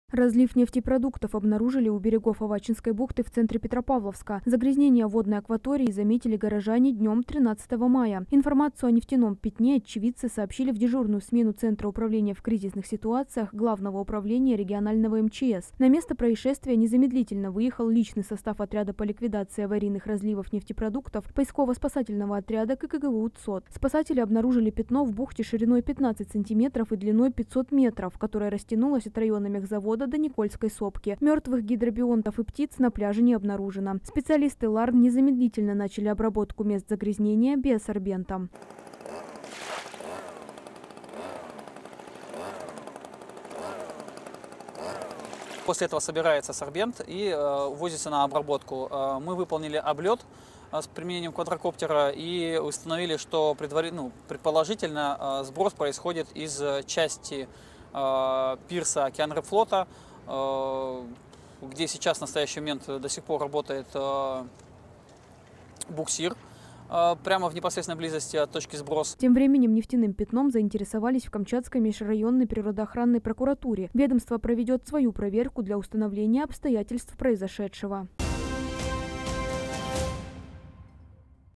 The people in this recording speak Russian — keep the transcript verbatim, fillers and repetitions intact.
Разлив нефтепродуктов обнаружили у берегов Авачинской бухты в центре Петропавловска. Загрязнение водной акватории заметили горожане днем тринадцатого мая. Информацию о нефтяном пятне очевидцы сообщили в дежурную смену Центра управления в кризисных ситуациях Главного управления регионального эм че эс. На место происшествия незамедлительно выехал личный состав отряда по ликвидации аварийных разливов нефтепродуктов, поисково-спасательного отряда ка ка гэ вэ УТСОТ. Спасатели обнаружили пятно в бухте шириной пятнадцать сантиметров и длиной пятьсот метров, которое растянулось от района мехзавода до Никольской сопки. Мертвых гидробионтов и птиц на пляже не обнаружено. Специалисты ЛАРН незамедлительно начали обработку мест загрязнения биосорбентом. После этого собирается сорбент и э, увозится на обработку. Э, мы выполнили облет э, с применением квадрокоптера и установили, что предварительно, ну, предположительно э, сброс происходит из части э, пирса Океанрэбфлота, э, где сейчас в настоящий момент до сих пор работает э, буксир прямо в непосредственной близости от точки сброса. Тем временем нефтяным пятном заинтересовались в Камчатской межрайонной природоохранной прокуратуре. Ведомство проведет свою проверку для установления обстоятельств произошедшего.